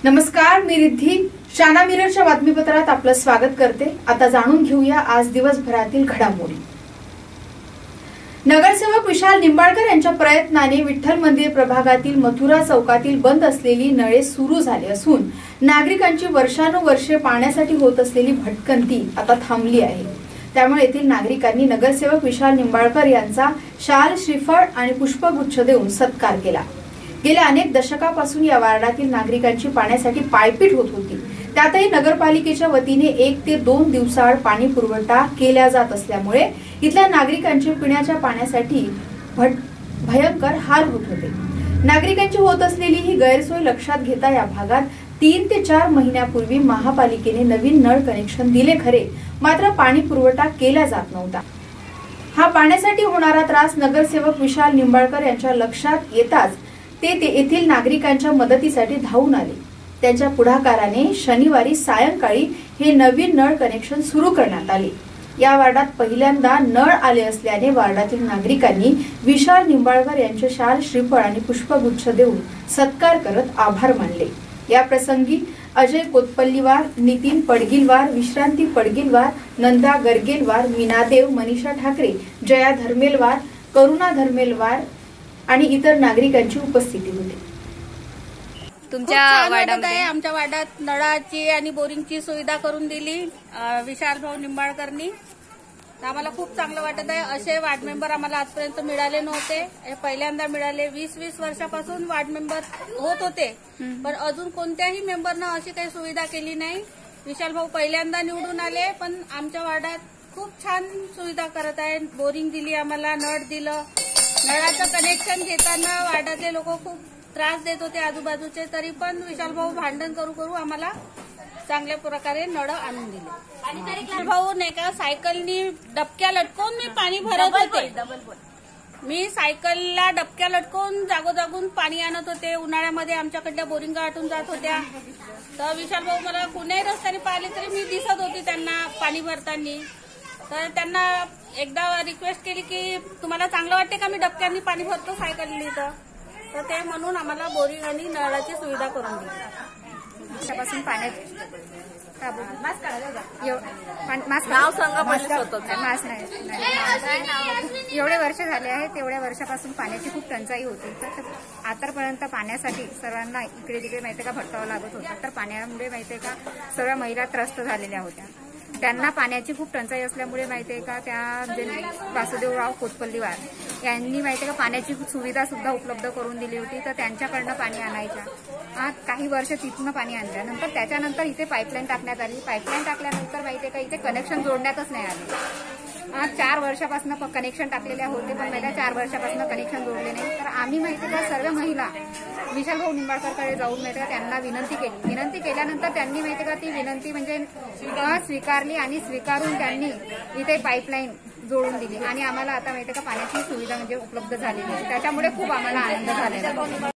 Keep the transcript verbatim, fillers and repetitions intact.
नमस्कार, मी रिद्धी शाना मिररच्या बातमीपत्रात आपलं स्वागत करते। आता जाणून घेऊया आज दिवसभरातील घडामोडी। नगरसेवक विशाल निंबाळकर यांच्या प्रयत्नाने विठ्ठल मंदिर प्रभागातील मथुरा चौकातील बंद असलेली नळे सुरू झाली असून नागरिकांची वर्षानुवर्षे पाण्यासाठी होत असलेली भटकंती आता थांबली आहे। त्यामुळे येथील नागरिकांनी नगरसेवक विशाल निंबाळकर यांचा शाल, श्रीफळ आणि पुष्पगुच्छ देऊन सत्कार केला। गेल्या अनेक दशकापासून या वार्डातील नागरिकांची पाण्यासाठी पायपीट होत होती। त्यातही नगरपालिकेच्या वतीने एक ते दोन दिवसाआड पाणी पुरवठा केला जात असल्यामुळे इथल्या नागरिकांचे पिण्याच्या पाण्यासाठी भयंकर हाल होत होते। नागरिकांची होत असलेली ही गैरसोय लक्षात घेता या भागात तीन ते चार महिन्यापूर्वी महापालिकेने नवीन नळ कनेक्शन दिले खरे, मात्र पाणी पुरवठा केला जात नव्हता। हा पाण्यासाठी होणारा त्रास नगरसेवक विशाल निंबाळकर यांच्या लक्षात येताच ते येथील नागरिकांच्या मदतीसाठी धावून आले। त्यांच्या पुढाकाराने शनिवारी सायंकाळी हे नवीन नळ कनेक्शन सुरू करण्यात आले। या वार्डात पहिल्यांदा नळ आले असल्याने वार्डातील नागरिकांनी विशाल निंबाळकर यांचे शाल, श्रीफळ आणि पुष्पगुच्छ देऊन सत्कार करत आभार मानले। या प्रसंगी अजय कोतपल्लीवार, नितीन पडगिलवार, विश्रांती पडगिलवार, नंदा गरगेलवार, मीनादेव, मनीषा ठाकरे, जया धर्मेलवार, करुणा धर्मेलवार आणि इतर नागरिकांची उपस्थिती होती। तुमच्या वार्डामध्ये आमच्या वार्डात नळाची आणि बोरिंगची सुविधा करून दिली विशाल भाऊ निंबाळकरनी। आम्हाला खूप चांगलं वाटत आहे। असे वार्ड मेंबर आम्हाला आजपर्यंत मिळाले नव्हते, हे पहिल्यांदा मिळाले। वीस वीस वर्षापासून वार्ड मेंबर होत होते, पण अजून कोणत्याही मेंबरनं अशी काही सुविधा केली नाही। विशाल भाऊ पहिल्यांदा निवडून आले, पण आमच्या वार्डात खूप छान सुविधा करत आहे। बोरिंग दिली आम्हाला, नळ दिलं। नळाचं कनेक्शन घेताना वार्डातले लोक खूप त्रास देत होते आजूबाजूचे, तरी पण विशाल भाऊ भांडण करू करू आम्हाला चांगल्या प्रकारे नळ आणून दिले। विशाल भाऊ नाही का सायकलनी डबक्या लटकवून मी पाणी भरत होते। मी सायकलला डबक्या लटकवून जागोजागून पाणी आणत होते। उन्हाळ्यामध्ये आमच्याकडल्या बोरिंगा आटून जात होत्या, तर विशाल भाऊ मला कुठल्याही रस्त्याने पाहिले तरी मी दिसत होती त्यांना पाणी भरताना। तर त्यांना एकदा रिक्वेस्ट केली की तुम्हाला चांगलं वाटते का मी डबक्यांनी पाणी भरतो सायकलनी, तर ते म्हणून आम्हाला बोरिंग आणि नळाची सुविधा करून दिली। वर्षापासून पाण्यात एवढे वर्ष झाले आहेत, तेवढ्या वर्षापासून पाण्याची खूप टंचाई होती। तर आतापर्यंत पाण्यासाठी सर्वांना इकडे तिकडे माहिती का भटकावं लागत होतं। तर पाण्यामुळे माहितीये का सर्व महिला त्रस्त झालेल्या होत्या। त्यांना पाण्याची खूप टंचाई असल्यामुळे माहितीये का त्या वासुदेवराव कोतपल्लीवार यांनी माहितीये का पाण्याची सुविधा सुद्धा उपलब्ध करून दिली होती। तर त्यांच्याकडनं पाणी आणायच्या काही वर्ष तिथून पाणी आणल्यानंतर त्याच्यानंतर इथे पाईपलाईन टाकण्यात आली। पाईपलाईन टाकल्यानंतर माहितीये का इथे कनेक्शन जोडण्यातच नाही आले। आज चार वर्षापासून कनेक्शन टाकलेल्या होते, पण पहिल्या चार वर्षापासून कनेक्शन जोडले नाही। तर आम्ही माहितीये का सर्व महिला विशाल भाऊ निंबाळकरकडे जाऊन माहिती का त्यांना विनंती केली। विनंती केल्यानंतर त्यांनी माहिती का ती विनंती म्हणजे स्वीकारली आणि स्वीकारून त्यांनी इथे पाईपलाईन जोडून दिली आणि आम्हाला आता माहिती का पाण्याची सुविधा म्हणजे उपलब्ध झालेली आहे। त्याच्यामुळे खूप आम्हाला आनंद झालेला आहे।